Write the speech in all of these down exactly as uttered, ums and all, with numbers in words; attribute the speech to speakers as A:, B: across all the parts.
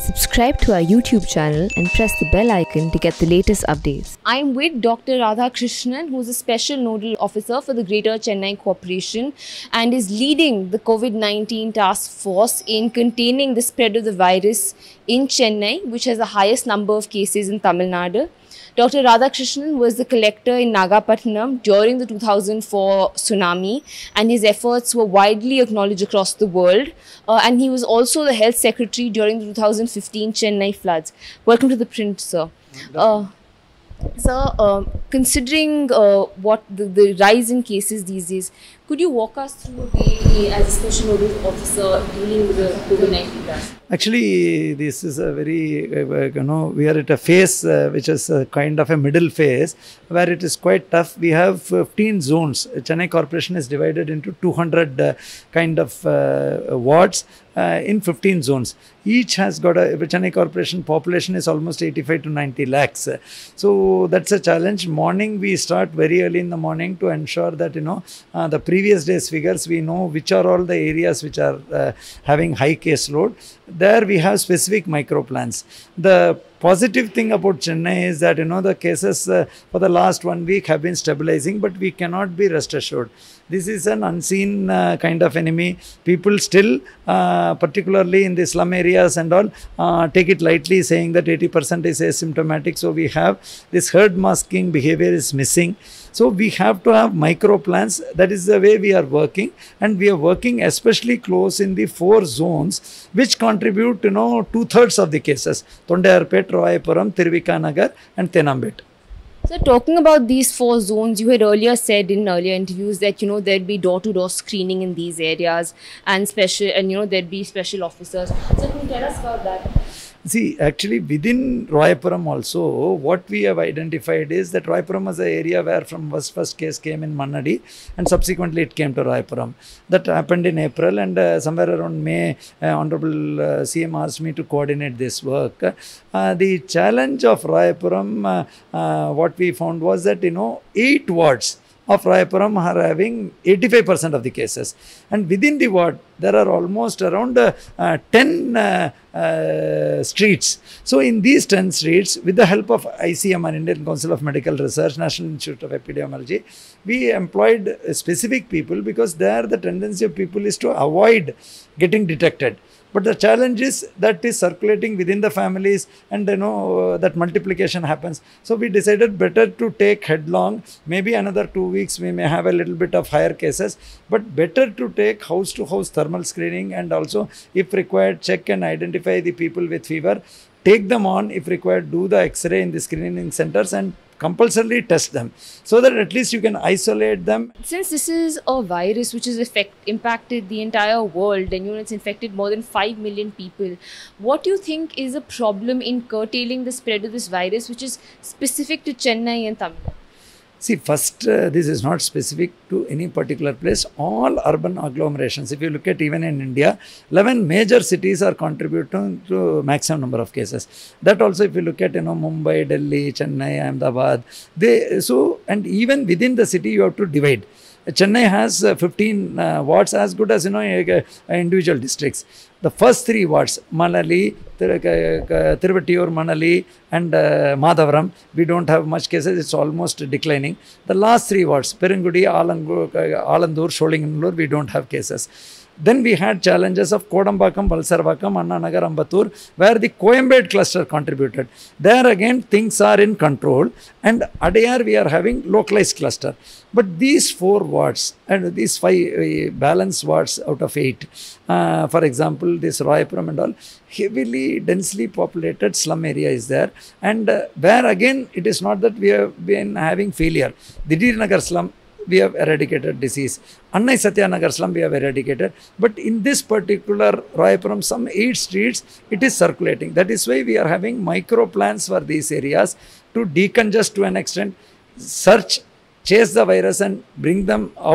A: Subscribe to our YouTube channel and press the bell icon to get the latest updates.
B: I'm with Doctor Radhakrishnan, who is a Special Nodal Officer for the Greater Chennai Corporation and is leading the COVID nineteen task force in containing the spread of the virus in Chennai, which has the highest number of cases in Tamil Nadu. Doctor Radhakrishnan was the collector in Nagapattinam during the two thousand four tsunami, and his efforts were widely acknowledged across the world. Uh, and he was also the health secretary during the two thousand fifteen Chennai floods. Welcome to the print, sir. Uh, sir, uh, considering uh, what the, the rise in cases these days, could you walk us through a day as a special nodal officer dealing with the COVID nineteen task?
C: Actually, this is a very, uh, you know, we are at a phase uh, which is a kind of a middle phase where it is quite tough. We have fifteen zones. Chennai Corporation is divided into two hundred uh, kind of uh, wards uh, in fifteen zones. Each has got a, Chennai Corporation population is almost eighty-five to ninety lakhs. So that's a challenge. Morning, we start very early in the morning to ensure that, you know, uh, the previous day's figures, we know which are all the areas which are uh, having high caseload. There we have specific micro plans. The positive thing about Chennai is that, you know, the cases uh, for the last one week have been stabilizing, but we cannot be rest assured. This is an unseen uh, kind of enemy. People still, uh, particularly in the slum areas and all, uh, take it lightly, saying that eighty percent is asymptomatic. So we have this herd masking behavior is missing. So we have to have micro plans. That is the way we are working, and we are working especially close in the four zones which contribute, you know, two thirds of the cases: Thondayarpet, Royapuram, Tirvikanagar, and Thenambet.
B: So talking about these four zones, you had earlier said in earlier interviews that, you know, there'd be door-to-door screening in these areas and special, and, you know, there'd be special officers. So can you tell us about that?
C: See, actually within Royapuram also, what we have identified is that Royapuram was an area where from first, first case came in Mannadi, and subsequently it came to Royapuram. That happened in April, and uh, somewhere around May, uh, Honorable uh, C M asked me to coordinate this work. Uh, the challenge of Royapuram, uh, uh, what we found was that, you know, eight wards of Royapuram are having eighty-five percent of the cases, and within the ward there are almost around uh, uh, ten uh, uh, streets. So in these ten streets, with the help of I C M R, Indian Council of Medical Research, National Institute of Epidemiology, we employed uh, specific people, because there the tendency of people is to avoid getting detected. But the challenge is that is circulating within the families, and, you know, uh, that multiplication happens. So we decided better to take headlong. Maybe another two weeks we may have a little bit of higher cases, but better to take house to house thermal screening, and also if required check and identify the people with fever, take them on, if required do the X-ray in the screening centers and compulsorily test them, so that at least you can isolate them.
B: Since this is a virus which has effect, impacted the entire world, and, you know, it's infected more than five million people, what do you think is a problem in curtailing the spread of this virus, which is specific to Chennai and Tamil Nadu?
C: See, first, uh, this is not specific to any particular place. All urban agglomerations, if you look at even in India, eleven major cities are contributing to maximum number of cases. That also, if you look at, you know, Mumbai, Delhi, Chennai, Ahmedabad, they, so, and even within the city, you have to divide. Chennai has uh, fifteen uh, wards, as good as, you know, uh, individual districts. The first three wards, Manali, Tiruvattiur, Manali, and uh, Madhavaram, we don't have much cases. It's almost declining. The last three wards, Perungudi, Alangur, Alandur, Sholinganallur, we don't have cases. Then we had challenges of Kodambakam, Valsarvakam, Annanagar, Ambattur, where the Coimbatore cluster contributed. There again, things are in control, and Adayar we are having localized cluster. But these four wards and these five uh, balanced wards out of eight, uh, for example, this Royapuram and all, heavily, densely populated slum area is there, and uh, where again, it is not that we have been having failure. The Didir Nagar slum, we have eradicated disease. Annai Satyanagar slum, we have eradicated. But in this particular Royapuram, some eight streets, it is circulating. That is why we are having micro plans for these areas to decongest to an extent, search, chase the virus and bring them out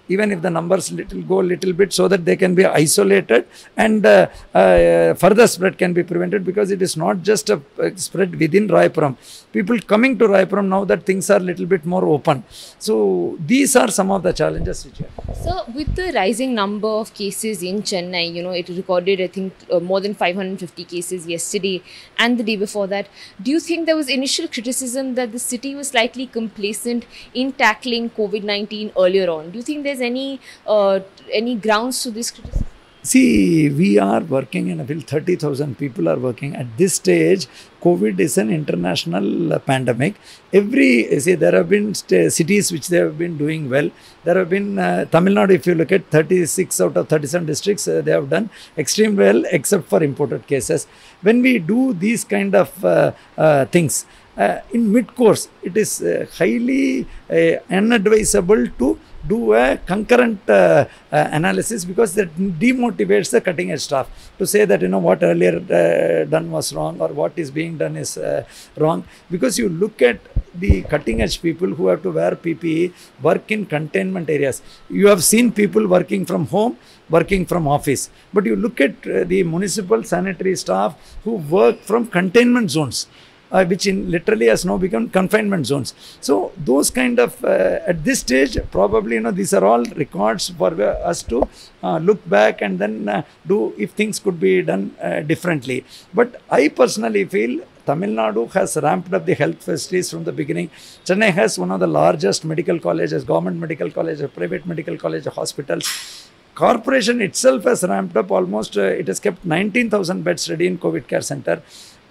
C: even if the numbers little go little bit, so that they can be isolated and uh, uh, further spread can be prevented, because it is not just a, a spread within Raipuram. People coming to Raipuram now that things are little bit more open. So these are some of the challenges which are.
B: So with the rising number of cases in Chennai, you know, it recorded, I think, uh, more than five hundred fifty cases yesterday and the day before that. Do you think there was initial criticism that the city was slightly complacent in tackling COVID nineteen earlier on? Do you think there's any uh, any grounds to this criticism?
C: See, we are working in a field, thirty thousand people are working. At this stage, COVID is an international uh, pandemic. Every, see, there have been cities which they have been doing well. There have been, uh, Tamil Nadu, if you look at thirty-six out of thirty-seven districts, uh, they have done extremely well except for imported cases. When we do these kind of uh, uh, things, uh, in mid-course, it is uh, highly uh, unadvisable to do a concurrent uh, uh, analysis, because that demotivates the cutting edge staff to say that, you know, what earlier uh, done was wrong or what is being done is uh, wrong. Because you look at the cutting edge people who have to wear P P E, work in containment areas. You have seen people working from home, working from office. But you look at uh, the municipal sanitary staff who work from containment zones. Uh, which in literally has now become confinement zones. So those kind of, uh, at this stage, probably, you know, these are all records for uh, us to uh, look back and then uh, do if things could be done uh, differently. But I personally feel Tamil Nadu has ramped up the health facilities from the beginning. Chennai has one of the largest medical colleges, government medical colleges, private medical college, hospitals. Corporation itself has ramped up almost, uh, it has kept nineteen thousand beds ready in COVID care center.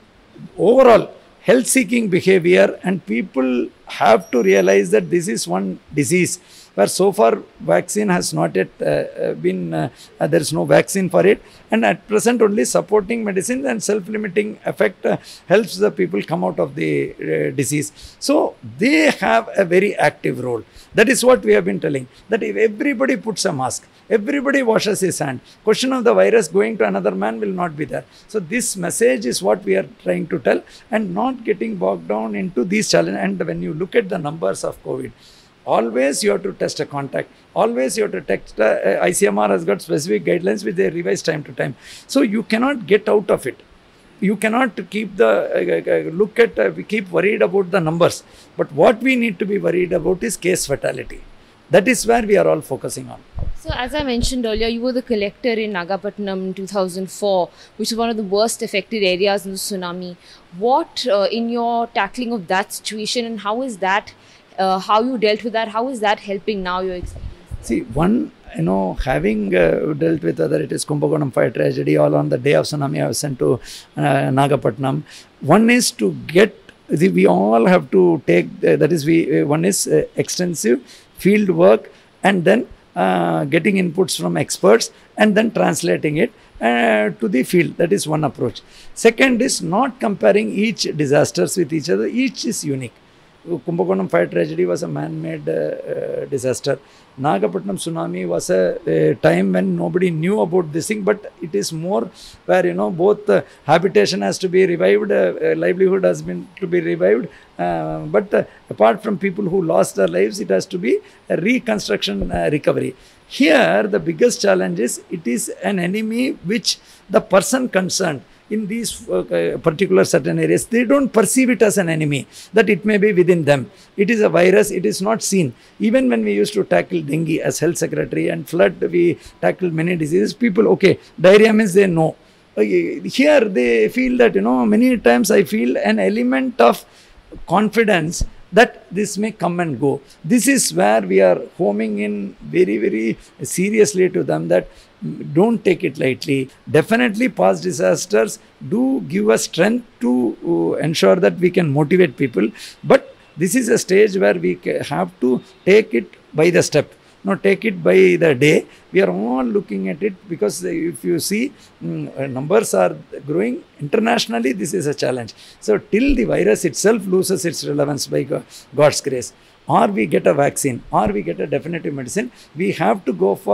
C: Overall, health-seeking behavior, and people have to realize that this is one disease where so far vaccine has not yet uh, been, uh, uh, there is no vaccine for it, and at present only supporting medicine and self-limiting effect uh, helps the people come out of the uh, disease. So they have a very active role. That is what we have been telling, that if everybody puts a mask, everybody washes his hand, question of the virus going to another man will not be there. So this message is what we are trying to tell, and not getting bogged down into these challenges. And when you look at the numbers of COVID, always you have to test a contact. Always you have to text. Uh, I C M R has got specific guidelines which they revise time to time. So you cannot get out of it. You cannot keep the, uh, uh, look at, uh, we keep worried about the numbers. But what we need to be worried about is case fatality. That is where we are all focusing on.
B: So as I mentioned earlier, you were the collector in Nagapattinam in two thousand four, which is one of the worst affected areas in the tsunami. What, uh, in your tackling of that situation, and how is that, uh, how you dealt with that, how is that helping now your experience?
C: See, one, you know, having uh, dealt with whether it is Kumbakonam fire tragedy, or on the day of tsunami I was sent to uh, Nagapattinam. One is to get, see, we all have to take, uh, that is, we, uh, one is uh, extensive field work, and then uh, getting inputs from experts, and then translating it uh, to the field. That is one approach. Second is not comparing each disasters with each other. Each is unique. Kumbakonam fire tragedy was a man-made uh, uh, disaster. Nagapattinam tsunami was a, a time when nobody knew about this thing, but it is more where, you know, both uh, habitation has to be revived, uh, uh, livelihood has been to be revived, uh, but uh, apart from people who lost their lives, it has to be a reconstruction uh, recovery. Here, the biggest challenge is, it is an enemy which the person concerned in these uh, particular certain areas, they don't perceive it as an enemy, that it may be within them. It is a virus, it is not seen. Even when we used to tackle dengue as health secretary, and flood, we tackled many diseases, people, okay, diarrhea means they know. Uh, here they feel that, you know, many times I feel an element of confidence that this may come and go. This is where we are homing in very, very seriously to them, that don't take it lightly. Definitely past disasters do give us strength to uh, ensure that we can motivate people. But this is a stage where we have to take it by the step, not take it by the day. We are all looking at it, because if you see, um, numbers are growing internationally. This is a challenge. So till the virus itself loses its relevance by God's grace, or we get a vaccine, or we get a definitive medicine, we have to go for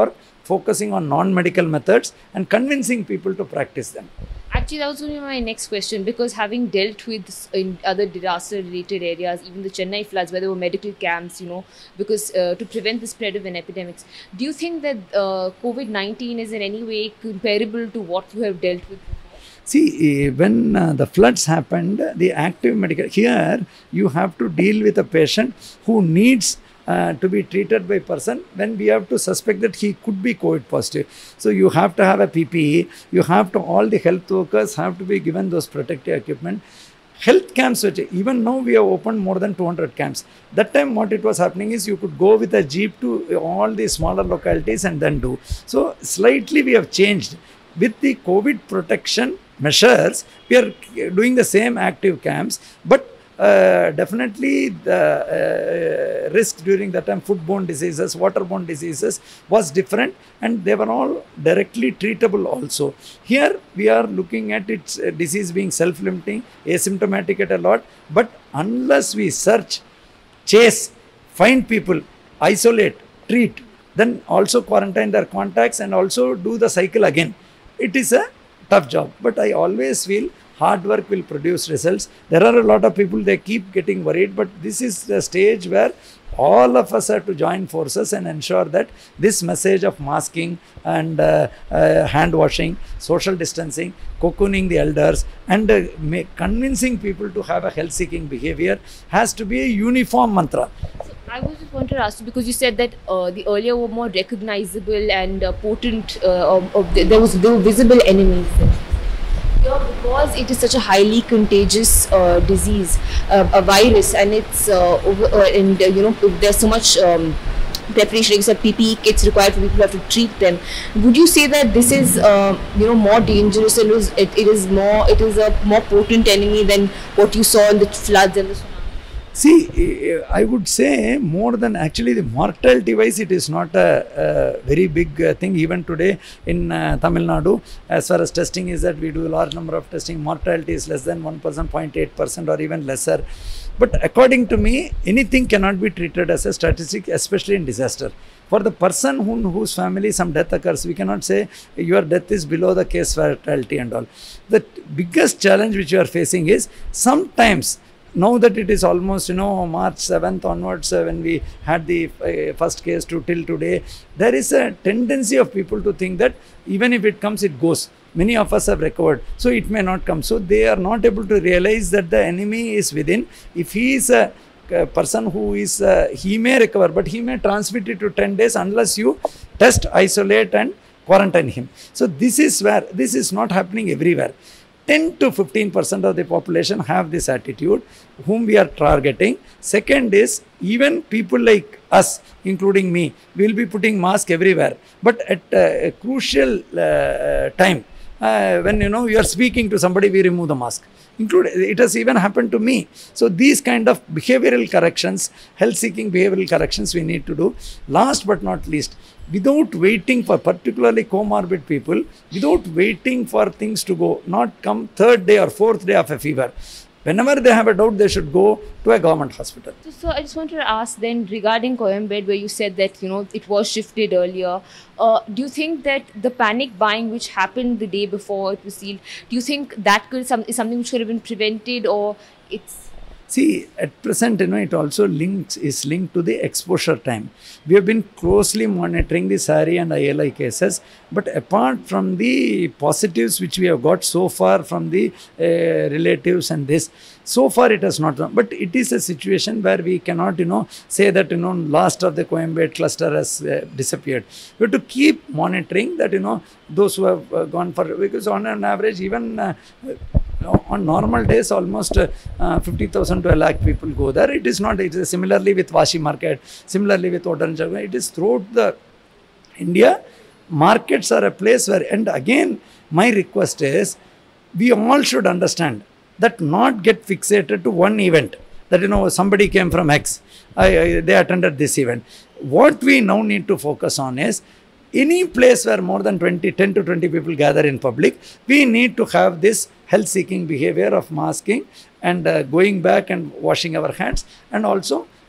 C: focusing on non-medical methods and convincing people to practice them.
B: Actually, that was going to be my next question, because having dealt with in other disaster-related areas, even the Chennai floods, where there were medical camps, you know, because uh, to prevent the spread of an epidemic, do you think that uh, COVID nineteen is in any way comparable to what you have dealt with?
C: See, when uh, the floods happened, the active medical, here you have to deal with a patient who needs uh, to be treated by person when we have to suspect that he could be COVID positive. So you have to have a P P E, you have to, all the health workers have to be given those protective equipment. Health camps, which even now we have opened more than two hundred camps. That time what it was happening is you could go with a jeep to all the smaller localities and then do. So slightly we have changed. With the COVID protection measures, we are doing the same active camps, but uh, definitely the uh, risk during that time, foodborne diseases, waterborne diseases was different, and they were all directly treatable also. Here we are looking at its uh, disease being self-limiting, asymptomatic at a lot, but unless we search, chase, find people, isolate, treat, then also quarantine their contacts and also do the cycle again. It is a tough job, but I always feel hard work will produce results. There are a lot of people, they keep getting worried, but this is the stage where all of us have to join forces and ensure that this message of masking and uh, uh, hand washing, social distancing, cocooning the elders, and uh, make, convincing people to have a health-seeking behavior has to be a uniform mantra.
B: I was just wanted to ask you, because you said that uh, the earlier were more recognizable and uh, potent, uh, of, of the, there was there were visible enemies. Here, because it is such a highly contagious uh, disease, uh, a virus, and it's uh, over, uh, and uh, you know there's so much um, preparation, except P P E kits required for people who have to treat them. Would you say that this is uh, you know more dangerous, and it is, it, it is more it is a more potent enemy than what you saw in the floods and the tsunami?
C: See, I would say more than actually the mortality wise, it is not a, a very big uh, thing. Even today in uh, Tamil Nadu, as far as testing is that we do a large number of testing, mortality is less than one percent, zero point eight percent or even lesser. But according to me, anything cannot be treated as a statistic, especially in disaster. For the person who, whose family some death occurs, we cannot say your death is below the case fatality and all. The biggest challenge which you are facing is sometimes, now that it is almost, you know, March seventh onwards, uh, when we had the uh, first case to till today, there is a tendency of people to think that even if it comes, it goes. Many of us have recovered, so it may not come. So they are not able to realize that the enemy is within. If he is a, a person who is, uh, he may recover, but he may transmit it to ten days unless you test, isolate and quarantine him. So this is where, this is not happening everywhere. ten to fifteen percent of the population have this attitude, whom we are targeting. Second is, even people like us, including me, will be putting mask everywhere. But at uh, a crucial uh, time, uh, when you know you are speaking to somebody, we remove the mask. Include, it has even happened to me. So these kind of behavioral corrections, health-seeking behavioral corrections we need to do. Last but not least, without waiting for particularly comorbid people, without waiting for things to go, not come third day or fourth day of a fever. Whenever they have a doubt, they should go to a government hospital.
B: So, so I just wanted to ask then regarding Coimbatore, where you said that, you know, it was shifted earlier. Uh, do you think that the panic buying which happened the day before it was sealed, do you think that could some, is something which could have been prevented, or it's...
C: See, at present, you know, it also links, is linked to the exposure time. We have been closely monitoring the S A R I and I L I cases, but apart from the positives which we have got so far from the uh, relatives and this, so far it has not done. But it is a situation where we cannot, you know, say that, you know, last of the Coimbatore cluster has uh, disappeared. We have to keep monitoring that, you know, those who have uh, gone for, because on an average, even uh, on normal days, almost uh, fifty thousand to a lakh people go there. It is not, it is similarly with Vashi market, similarly with Odanjagwa. It is throughout the India. Markets are a place where, and again, my request is, we all should understand that not get fixated to one event. That, you know, somebody came from X, I, I, they attended this event. What we now need to focus on is, any place where more than twenty, ten to twenty people gather in public, we need to have this health-seeking behavior of masking and uh, going back and washing our hands, and also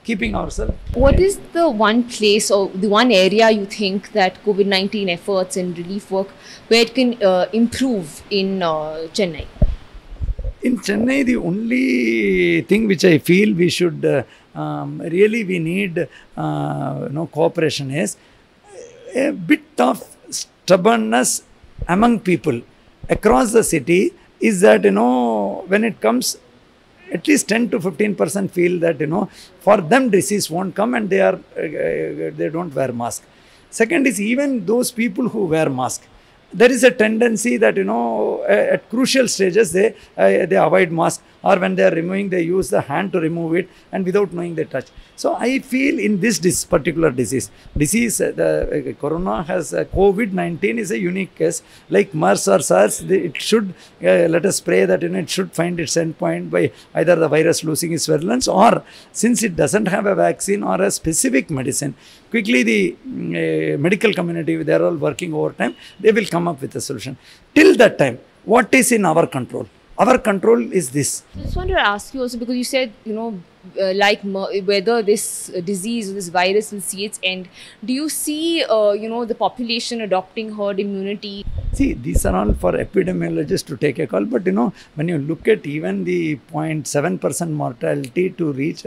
C: keeping ourselves.
B: What is the one place or the one area you think that COVID nineteen efforts and relief work where it can uh, improve in uh, Chennai?
C: In Chennai, the only thing which I feel we should uh, um, really we need uh, you know, cooperation is a bit of stubbornness among people across the city. Is that, you know, when it comes, at least ten to fifteen percent feel that, you know, for them disease won't come and they are uh, they don't wear mask. Second is, even those people who wear mask, there is a tendency that, you know, at crucial stages they uh, they avoid mask, or when they are removing, they use the hand to remove it, and without knowing they touch. So I feel in this, this particular disease, disease uh, the uh, corona has uh, COVID nineteen is a unique case. Like MERS or SARS, they, it should uh, let us pray that, you know, it should find its end point by either the virus losing its virulence, or since it doesn't have a vaccine or a specific medicine, quickly the uh, medical community, they are all working overtime, they will come up with a solution. Till that time, what is in our control? Our control is this.
B: I just wanted to ask you also, because you said, you know, uh, like whether this uh, disease or this virus will see its end. Do you see, uh, you know, the population adopting herd immunity?
C: See, these are all for epidemiologists to take a call. But, you know, when you look at even the zero point seven percent mortality to reach, uh,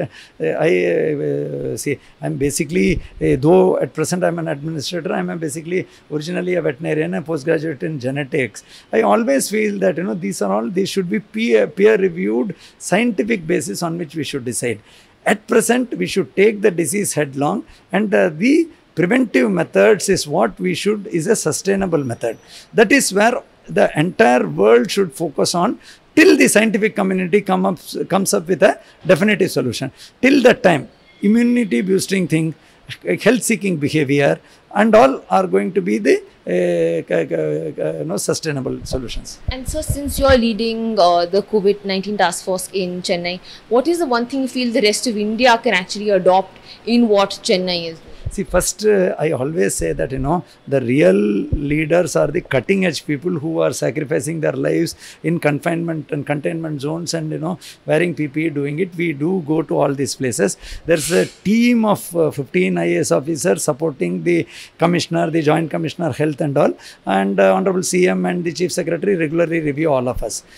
C: I uh, see, I'm basically, uh, though at present I'm an administrator, I'm a basically originally a veterinarian, a postgraduate in genetics. I always feel that, you know, these are all, these should be peer, peer-reviewed scientific basis on which we should decide. At present, we should take the disease headlong, and uh, the preventive methods is what we should, is a sustainable method. That is where the entire world should focus on till the scientific community come up, comes up with a definitive solution. Till that time, immunity boosting thing, health seeking behavior, and all are going to be the uh, uh, uh, no, sustainable solutions.
B: And so, since you're leading uh, the COVID nineteen task force in Chennai, what is the one thing you feel the rest of India can actually adopt in what Chennai is?
C: See, first, uh, I always say that, you know, the real leaders are the cutting edge people who are sacrificing their lives in confinement and containment zones and, you know, wearing P P E, doing it. We do go to all these places. There's a team of uh, fifteen I A S officers supporting the commissioner, the joint commissioner, health and all. And uh, Honorable C M and the chief secretary regularly review all of us.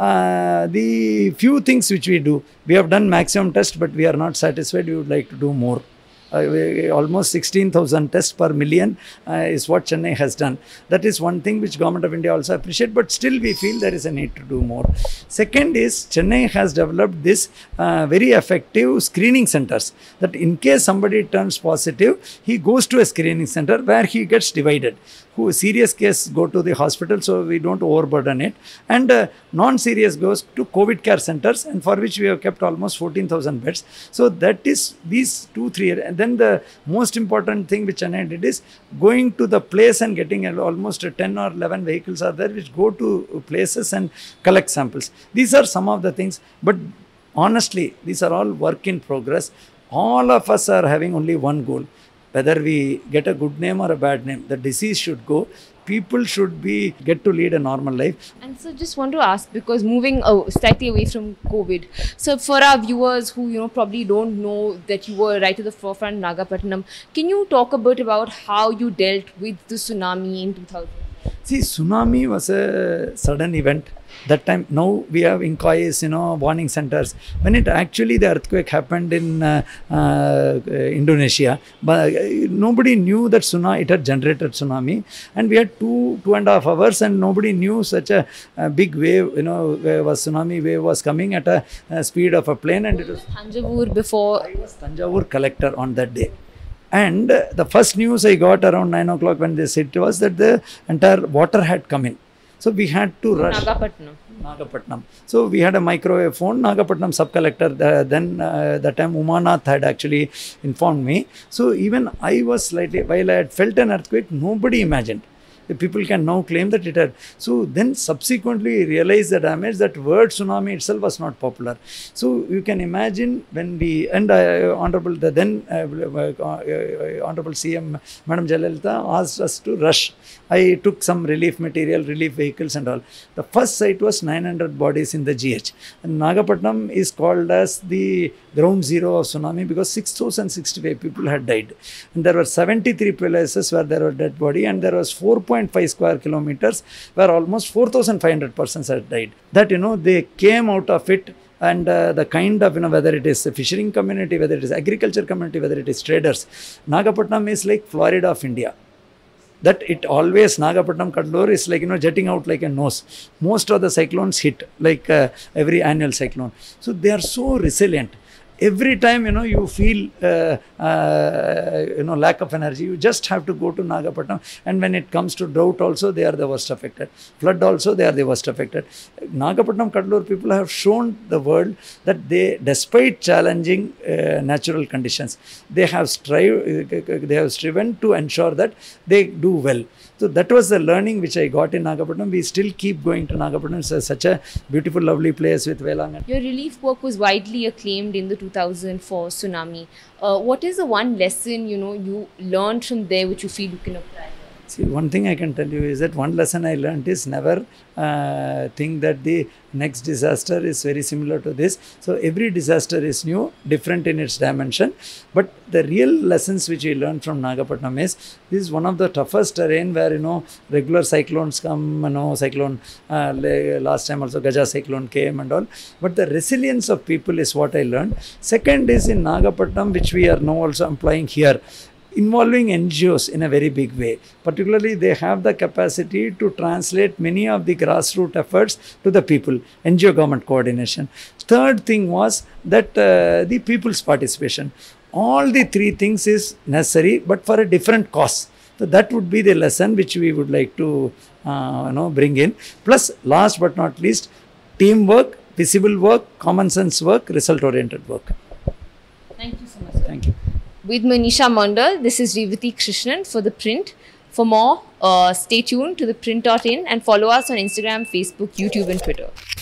C: Uh, the few things which we do, we have done maximum test, but we are not satisfied. We would like to do more. Uh, we, almost sixteen thousand tests per million uh, is what Chennai has done. That is one thing which Government of India also appreciate, but still we feel there is a need to do more. Second is, Chennai has developed this uh, very effective screening centers, that in case somebody turns positive, he goes to a screening center where he gets divided. Who serious case go to the hospital, so we don't overburden it, and uh, non-serious goes to COVID care centers, and for which we have kept almost fourteen thousand beds. So that is these two, three, and then the most important thing which Chennai did is going to the place and getting almost ten or eleven vehicles are there which go to places and collect samples. These are some of the things, but honestly, these are all work in progress. All of us are having only one goal. Whether we get a good name or a bad name, the disease should go. People should be get to lead a normal life.
B: And so, just want to ask, because moving uh, slightly away from COVID, so for our viewers who, you know, probably don't know that you were right at the forefront in Nagapattinam, can you talk a bit about how you dealt with the tsunami in two thousand?
C: See, tsunami was a sudden event. That time, now we have inquiries, you know, warning centers. When it actually, the earthquake happened in uh, uh, Indonesia, but uh, nobody knew that tsunami, it had generated tsunami. And we had two, two and a half hours and nobody knew such a, a big wave, you know, was tsunami wave was coming at a, a speed of a plane. And it was
B: Thanjavur before.
C: I was Thanjavur collector on that day. And uh, the first news I got around nine o'clock when they said it was that the entire water had come in. So we had to rush.
B: Nagapattinam.
C: Nagapattinam. So we had a microwave phone. Nagapattinam sub-collector, uh, then uh, that time Umanath had actually informed me. So even I was slightly, while I had felt an earthquake, nobody imagined. The people can now claim that it had. So then subsequently realized the damage, that word tsunami itself was not popular. So you can imagine when we, and uh, Honorable, the then uh, uh, Honorable C M, Madam Jayalalitha asked us to rush. I took some relief material, relief vehicles and all. The first site was nine hundred bodies in the G H. And Nagapattinam is called as the ground zero of tsunami because six thousand sixty-five people had died. And there were seventy-three places where there were dead body, and there was four point five square kilometers where almost four thousand five hundred persons had died. That, you know, they came out of it. And uh, the kind of, you know, whether it is a fishing community, whether it is agriculture community, whether it is traders, Nagapattinam is like Florida of India. That it always, Nagapattinam, Kadalur is like, you know, jetting out like a nose. Most of the cyclones hit, like uh, every annual cyclone. So they are so resilient. Every time, you know, you feel, uh, uh, you know, lack of energy, you just have to go to Nagapattinam. And when it comes to drought also, they are the worst affected. Flood also, they are the worst affected. Nagapattinam, Kadalur people have shown the world that they, despite challenging uh, natural conditions, they have, strive, they have striven to ensure that they do well. So that was the learning which I got in Nagapattinam. We still keep going to Nagapattinam. It's such a beautiful, lovely place with Velangan.
B: Your relief work was widely acclaimed in the two thousand four tsunami. Uh, what is the one lesson, you know, you learned from there which you feel you can apply?
C: See, one thing I can tell you is that one lesson I learned is never uh, think that the next disaster is very similar to this. So every disaster is new, different in its dimension. But the real lessons which we learned from Nagapattinam is, this is one of the toughest terrain where, you know, regular cyclones come, you know, cyclone, uh, last time also Gaja cyclone came and all. But the resilience of people is what I learned. Second is in Nagapattinam, which we are now also employing here, involving N G Os in a very big way. Particularly, they have the capacity to translate many of the grassroots efforts to the people, N G O government coordination. Third thing was that uh, the people's participation. All the three things is necessary, but for a different cause. So that would be the lesson which we would like to uh, you know, bring in. Plus, last but not least, teamwork, visible work, common sense work, result-oriented work.
B: Thank you so much, sir.
C: Thank you.
B: With Manisha Mandal, this is Revati Krishnan for The Print. For more, uh, stay tuned to the print dot in and follow us on Instagram, Facebook, YouTube and Twitter.